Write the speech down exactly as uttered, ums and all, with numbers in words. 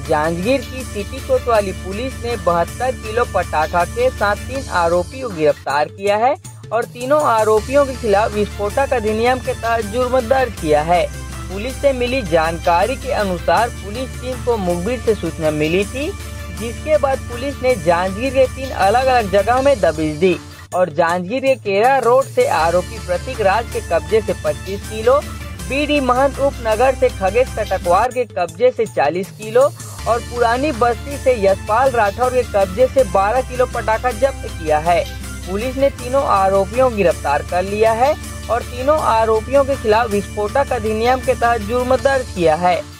जांजगीर की सिटी कोतवाली पुलिस ने बहत्तर किलो पटाखा के साथ तीन आरोपियों को गिरफ्तार किया है और तीनों आरोपियों के खिलाफ विस्फोटक अधिनियम के तहत जुर्म दर्ज किया है। पुलिस से मिली जानकारी के अनुसार पुलिस टीम को मुखबिर से सूचना मिली थी, जिसके बाद पुलिस ने जांजगीर के तीन अलग अलग जगह में दबिश दी और जांजगीर के केरा रोड से आरोपी प्रतीक राज के कब्जे से पच्चीस किलो, बीडी महंत उपनगर से खगेश कटकवार के कब्जे से चालीस किलो और पुरानी बस्ती से यशपाल राठौर के कब्जे से बारह किलो पटाखा जब्त किया है। पुलिस ने तीनों आरोपियों को गिरफ्तार कर लिया है और तीनों आरोपियों के खिलाफ विस्फोटक अधिनियम के तहत जुर्म दर्ज किया है।